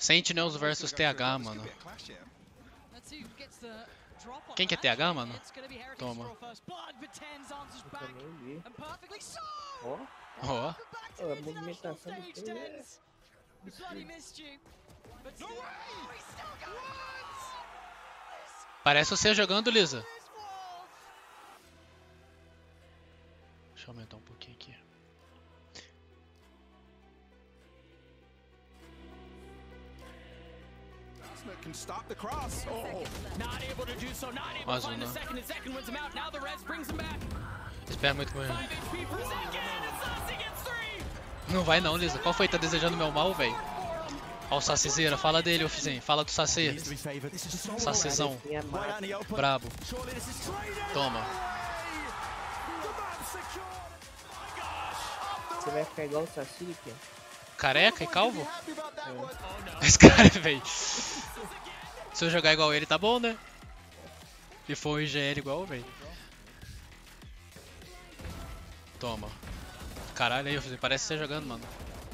Sentinels versus TH, mano. Quem que é TH, mano? Toma. Eu nem vi. Ó, Ó. a movimentação do time é... Parece você jogando, Lisa. Deixa eu aumentar um pouquinho aqui. Can stop the cross. Oh, Not able to do so. Not able to find the second, and second wins him out. Now the Reds brings him back. Espera muito com ele. 5 HP for second, and Sassy gets 3. Não vai não, Lisa. Qual foi? Tá desejando meu mal, velho? Ó o Sacizeira. Fala dele, Ofizinho. Fala do Saci. to be favored. This is just so Sacizão. Minha right mata. out in the open. Brabo. Surely this is trading. Toma. The map secured. My gosh. Você vai ficar igual o Saci, aqui. Careca e calvo? Happy about that one. Esse cara, velho. Se eu jogar igual ele, tá bom, né? Se for um IGL igual, velho. Toma. Caralho, aí, Ofizinho. Parece você jogando, mano.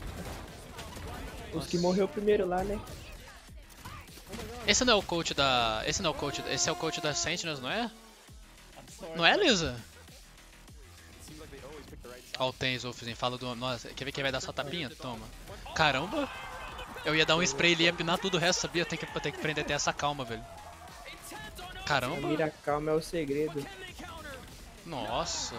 Os que morreu primeiro lá, né? Esse não é o coach da... Esse não é o coach... Esse é o coach da Sentinels, não é? Não é, Lisa? Ó o Tens, Ofizinho. Fala do... Nossa, quer ver quem vai dar sua tapinha? Toma. Caramba! Eu ia dar um spray ali e ia pinar tudo o resto, sabia? Tem que aprender a ter essa calma, velho. A Caramba! mira calma é o segredo. Nossa!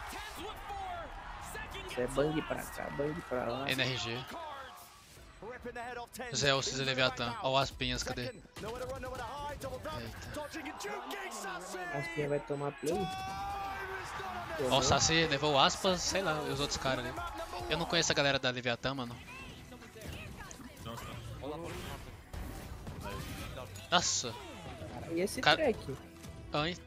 Isso é bang pra cá, bang pra lá. NRG. Ripping the head off 10. Zeus e Leviathan. Ó as pinhas, cadê? Nowhere to run, nowhere to hide. Double tap. Eita. Dodging and juking. Sassy. Aspinha vai tomar play? Ó o Saci levou o aspas, sei lá, e os outros caras ali. Eu não conheço a galera da Leviathan, mano. Nossa! E esse Cara- track? Ai.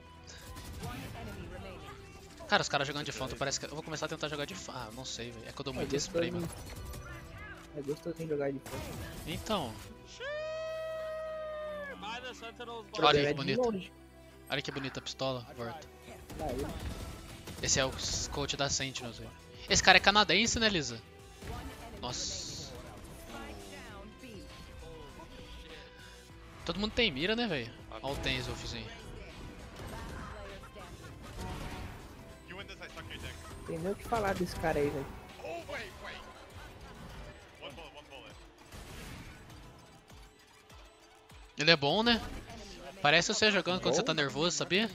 Cara, os caras jogando de fonte, parece que... Eu vou começar a tentar jogar de fonte. Ah, não sei, velho. É que eu dou muito spray, mano. É gostosinho jogar de frente. Então, O olha problema que é de bonito. longe. Olha que bonita a pistola, volta. Aí, Esse é o coach da Sentinels, velho. Esse cara é canadense, né, Lisa? Nossa. Todo mundo tem mira, né, velho? Olha o Tens, Wolfzinho. tem nem o que falar desse cara aí, velho. Ele é bom, né? Parece você jogando quando você tá nervoso, sabia?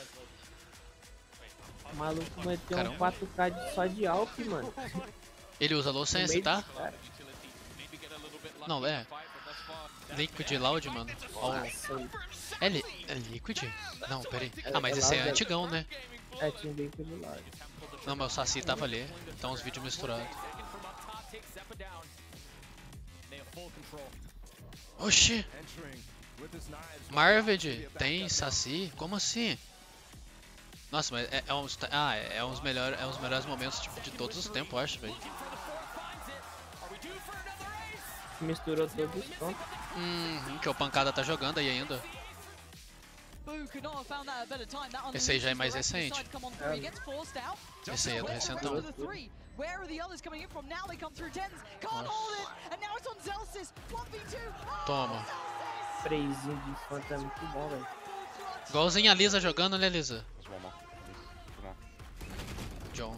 O maluco meteu um Caramba. 4K só de Alp, mano. Ele usa low No sense, meio tá? dos caras. Não, é. Liquid Loud, mano. Ó, Nossa, é Liquid? Não, peraí. Ah, mas esse é antigão, né? é time bem de lado. Não, mas o Saci tava ali. Então os vídeos misturados. Oxi! Marved? Tem Saci? Como assim? Nossa, mas é uns melhores momentos tipo, de todos os tempos, eu acho, velho. Misturou todos os pontos. Que o Pancada tá jogando aí ainda. Esse aí já é mais recente. Esse aí é do recentão. Where are the others coming in from? Now they come through tens. Can't hold it, and now it's on Zelsis. 1v2. Toma. Sprayzinho de fanta é muito bom, velho. Igualzinho a Lisa jogando, né, Lisa? John.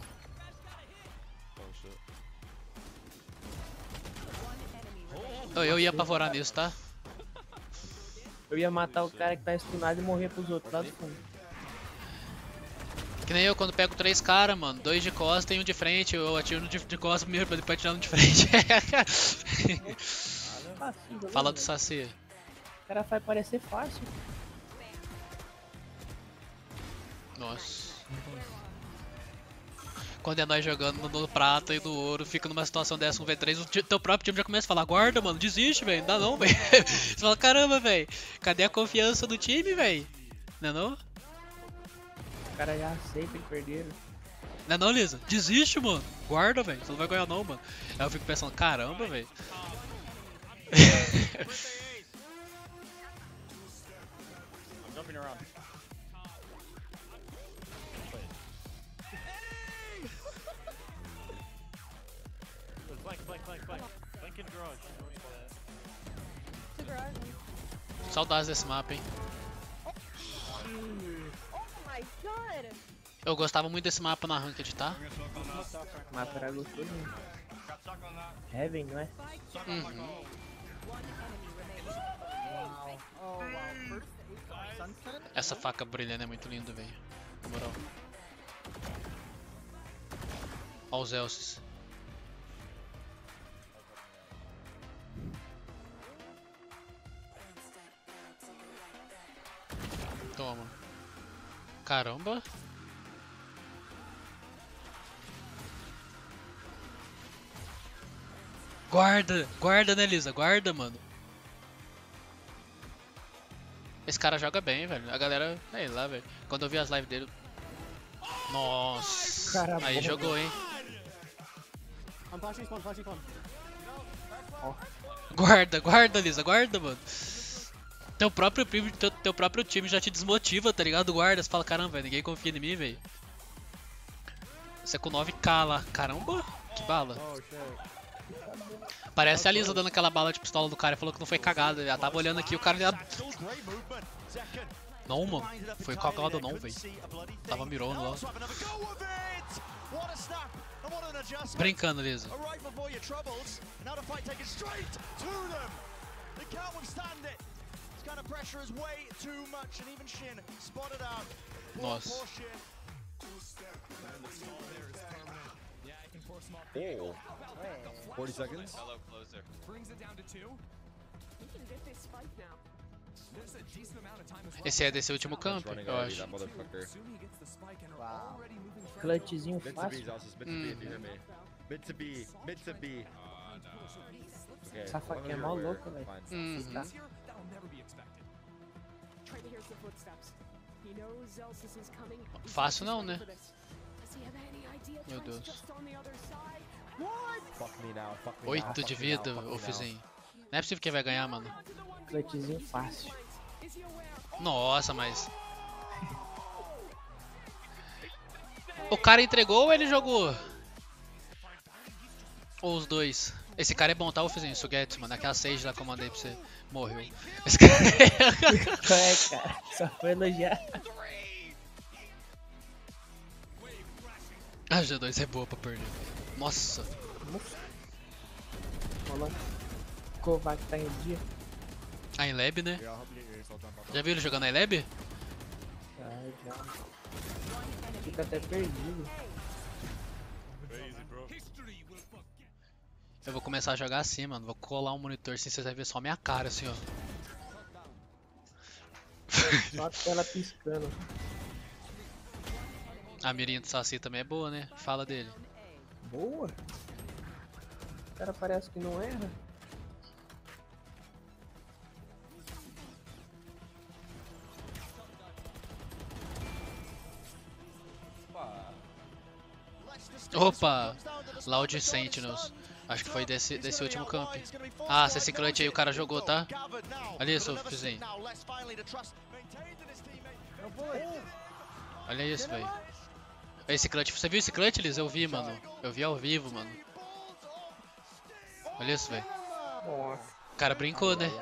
Eu ia apavorar nisso, tá? Eu ia matar o cara que tá stunado e morrer pros outros lá do fundo. Que nem eu quando pego 3 caras, mano. 2 de costa e um de frente. Eu atiro no de costa primeiro pra depois atirar no de frente. Fácil, Fala do velho. Saci. O cara faz parecer fácil. Nossa. Quando é nós jogando no prata e no ouro, fica numa situação dessa, um V3, o teu próprio time já começa a falar, guarda, mano, desiste, velho, não dá não, velho. Você fala, caramba, velho, cadê a confiança do time, velho? Não é não? O cara já sempre perderam. Não é não, Lisa? Desiste, mano. Guarda, velho, você não vai ganhar não, mano. Aí eu fico pensando, caramba, velho. Saudades desse mapa, hein. Oh my god! Eu gostava muito desse mapa na Ranked, tá? O mapa era gostosinho. Heaven, não é? Uhum. Essa faca brilhando é muito linda, velho. Na moral. Ó os Elces. Toma. Caramba. Guarda! Guarda, né, Lisa? Guarda, mano. Esse cara joga bem, velho. A galera, sei lá, velho. Quando eu vi as lives dele. Nossa! Cara Aí bom. jogou, hein? I'm flashing spawn, flashing spawn. Guarda, guarda, Lisa, guarda, mano. Teu próprio time já te desmotiva, tá ligado? Guarda, você fala, caramba, velho, ninguém confia em mim, velho. Você é com 9k lá. Caramba, que bala. Oh shit. Parece a Lisa dando aquela bala de pistola do cara e falou que não foi cagada. Ela tava olhando aqui, o cara já... Não, mano, foi cagada não, velho. Tava mirando lá. Brincando, Lisa. Nossa. Oh. 40 seconds. Brings it down to 2. There's a decent amount of time as well. Esse é desse último campo, Running eu already, acho. that motherfucker. Soon he gets the spike and are already moving further. Clutchzinho Mid to B, fácil. Zalsis, mid to B if you hear me. Mid to B, mid to B. Okay, Essa faca long as é you're mó aware, louca, velho. fine. Uhum. Tá. Here, that'll never be expected. Trey hears the footsteps. He knows Zelsis is coming. Fácil não, né? Does he have any idea Meu Trent's Deus. just on the other side? Fuck me now, fuck me now, 8 fuck de me now, vida, fuck me ô now. Fizinho. Não é possível que vai ganhar, mano. Clutchzinho fácil. Nossa, mas... O cara entregou ou ele jogou? Ou os dois? Esse cara é bom, tá, ô Fizinho? Suguetes, mano. Aquela Sage lá que eu mandei pra você. Morreu. Esse cara... É, cara. Só foi elogiar. A G2 é boa pra perder. Nossa. Rolou. Kovac tá em dia. A Inlab, né? Yeah, I'll help you get yourself down, pop. Já viu ele jogando a Inlab? Já. Fica até perdido. Eu vou começar a jogar assim, mano. Vou colar um monitor assim, vocês vão ver só minha cara, assim, ó. Só a tela piscando. A mirinha do Saci também é boa, né? Fala dele. Boa. O cara parece que não erra. Opa! Loud Sentinels. Acho que foi desse último camp. Ah, se esse clutch aí o cara jogou, tá? Olha isso, Fizinho. Olha isso, velho. Esse clutch, você viu esse clutch, Liz? Eu vi, mano. Eu vi ao vivo, mano. Olha isso, velho. Nossa. O cara brincou, né?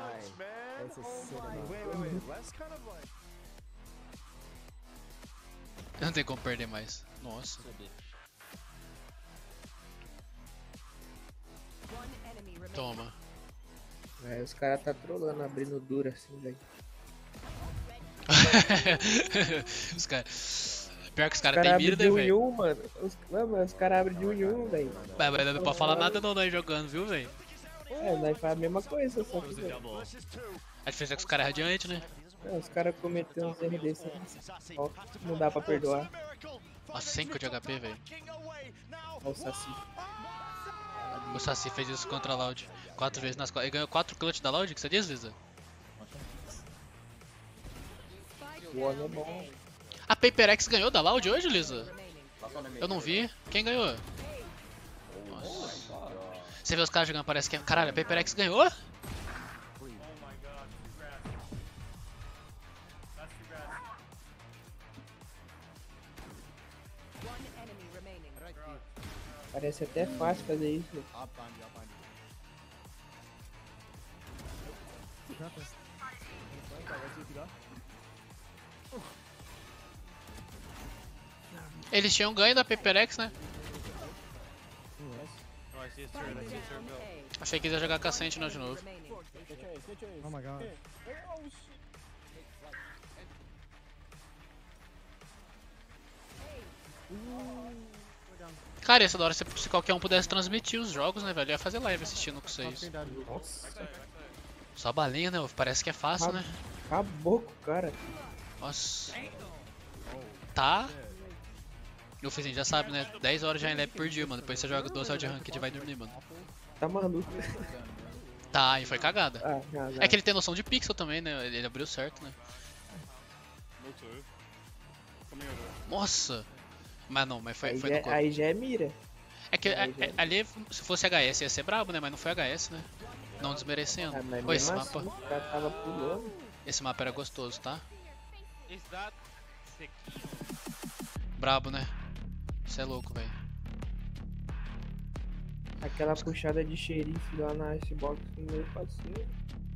Não tem como perder mais. Nossa. Toma. É, os caras tá trolando, abrindo dura assim, velho. Os caras. Pior que os Os caras caras têm abrem mira, de né, 1 em velho? 1, mano. Os caras abrem de 1 em 1, velho. Mas não pode falar nada não, nós jogando, viu, velho? É, nós faz a mesma coisa, só que... A diferença é que os caras é radiante, né? É, os caras cometeram uns erros desses. Ó, não dá pra perdoar. Nossa, 5 de HP, velho. Ó o Saci. O Saci fez isso contra a Loud 4 vezes nas 4. Ele ganhou 4 clutch da Loud, que você diz, Lisa? O homem é bom. A PaperX ganhou da Loud hoje, Lisa? Eu não vi. Quem ganhou? Nossa. Você vê os caras jogando, parece que... Caralho, a PaperX ganhou? Parece até fácil fazer isso. Eles tinham ganho da Paperex, né? Achei que ia jogar com a Sentinel de novo. Oh my god. Cara, ia ser da hora se qualquer um pudesse transmitir os jogos, né, velho? Eu ia fazer live assistindo com vocês. Nossa, Só balinha, né? Parece que é fácil, né? acabou com o cara. Nossa. Tá. O Fizinho já sabe, né? 10 horas de lab por dia, mano. Depois você joga 12 horas de ranked e vai dormir, mano. Tá maluco. Tá, e foi cagada. Ah, não. É que ele tem noção de pixel também, né? Ele abriu certo, né? Nossa! Mas não, mas foi no corpo. Aí já é mira. É que ali, se fosse HS, ia ser brabo, né? Mas não foi HS, né? Não desmerecendo. Ah, mas Pô, esse mesmo mapa, assim, o cara tava pulando. esse mapa era gostoso, tá? Brabo, né? Você é louco, velho. Aquela puxada de xerife lá na Icebox no meio passeio.